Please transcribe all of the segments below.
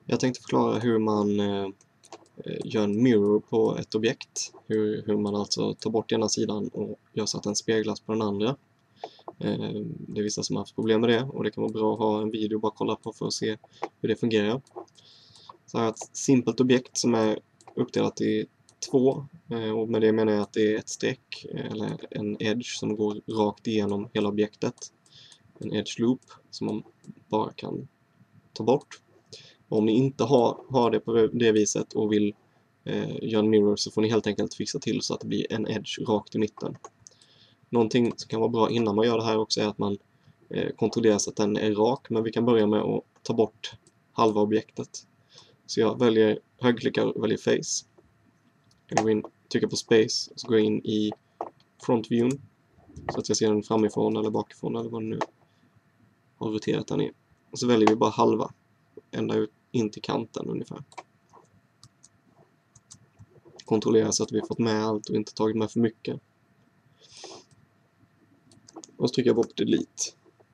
Jag tänkte förklara hur man gör en mirror på ett objekt. Hur man alltså tar bort ena sidan och gör så att den speglas på den andra. Det är vissa som har haft problem med det och det kan vara bra att ha en video bara kolla på för att se hur det fungerar. Så här ett simpelt objekt som är uppdelat i två, och med det menar jag att det är ett streck eller en edge som går rakt igenom hela objektet. En edge loop som man bara kan ta bort. Om ni inte har det på det viset och vill göra en mirror så får ni helt enkelt fixa till så att det blir en edge rakt i mitten. Någonting som kan vara bra innan man gör det här också är att man kontrollerar så att den är rak, men vi kan börja med att ta bort halva objektet. Så jag väljer högerklickar och väljer face. Jag går in, trycker på space och så går jag in i front view så att jag ser den framifrån eller bakifrån eller vad det nu har roterat den i. Och så väljer vi bara halva, ända ut in till kanten ungefär. Kontrollera så att vi har fått med allt och inte tagit med för mycket. Och så trycker jag på delete.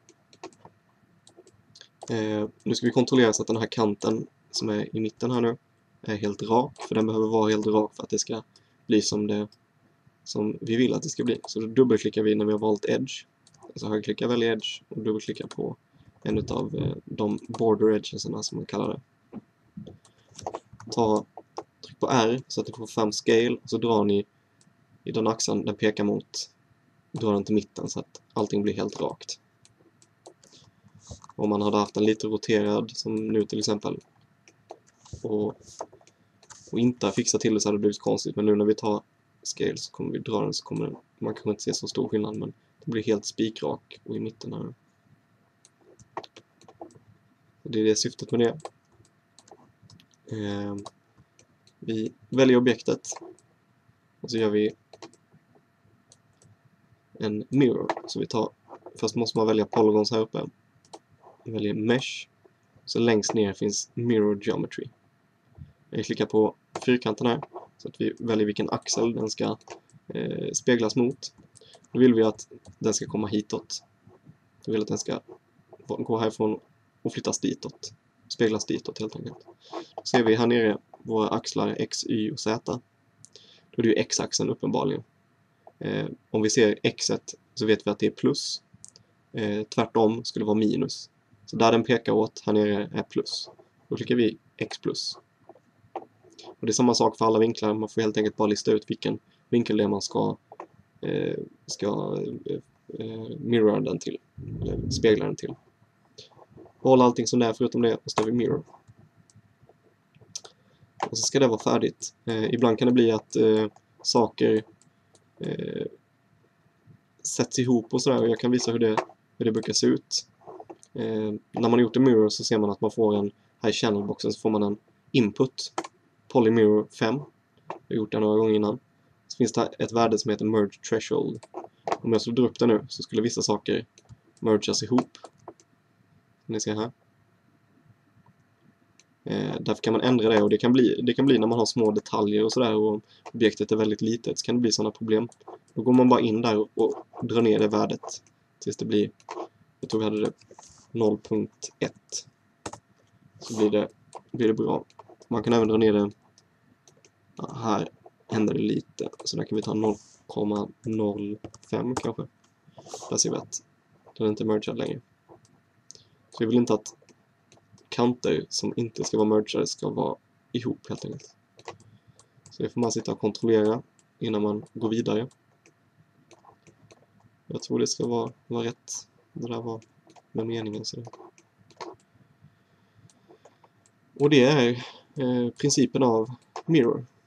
Nu ska vi kontrollera så att den här kanten som är i mitten här nu är helt rak. För den behöver vara helt rak för att det ska bli som vi vill att det ska bli. Så då dubbelklickar vi när vi har valt edge. Alltså högerklickar, väljer edge och dubbelklickar på en av de border edgesarna som man kallar det. Tryck på R så att ni får fram scale och så drar ni i den axeln den pekar mot. Drar den till mitten så att allting blir helt rakt. Om man hade haft den lite roterad som nu till exempel och inte har fixat till det så hade det blivit konstigt, men nu när vi tar scale så kommer vi dra den så kommer man kanske inte se så stor skillnad, men det blir helt spikrak och i mitten här. Det är det syftet med det. Vi väljer objektet och så gör vi en mirror. Så först måste man välja polygons här uppe. Vi väljer mesh. Så längst ner finns mirror geometry. Jag klickar på fyrkanten här så att vi väljer vilken axel den ska speglas mot. Då vill vi att den ska komma hitåt. Vi vill att den ska gå härifrån och flyttas ditåt. Speglas ditåt helt enkelt. Då ser vi här nere våra axlar X, Y och Z. Då är det ju X-axeln uppenbarligen. Om vi ser X1 så vet vi att det är plus. Tvärtom skulle det vara minus. Så där den pekar åt här nere är plus. Då klickar vi X plus. Och det är samma sak för alla vinklar. Man får helt enkelt bara lista ut vilken vinkel det är man ska mirror den till. Eller spegla den till. Håll allting som det är förutom det och ställer vi mirror. Och så ska det vara färdigt. Ibland kan det bli att saker sätts ihop och sådär. Och jag kan visa hur det brukar se ut. När man har gjort en mirror så ser man att man får här i channelboxen så får man en input. Polymirror 5. Jag har gjort det några gånger innan. Så finns det ett värde som heter merge threshold. Om jag skulle dra upp det nu så skulle vissa saker mergas ihop. Ni ser här. Därför kan man ändra det och det kan bli när man har små detaljer och sådär och objektet är väldigt litet så kan det bli sådana problem. Då går man bara in där och drar ner det värdet tills det blir, jag tror vi hade det 0.1. Så blir det bra. Man kan även dra ner det, här händer det lite, så där kan vi ta 0,05 kanske. Där ser vi att den är inte mergad längre. Så vi vill inte att kanter som inte ska vara mergade ska vara ihop helt enkelt. Så det får man sitta och kontrollera innan man går vidare. Jag tror det ska vara rätt. Det där var med meningen. Så. Och det är principen av mirror.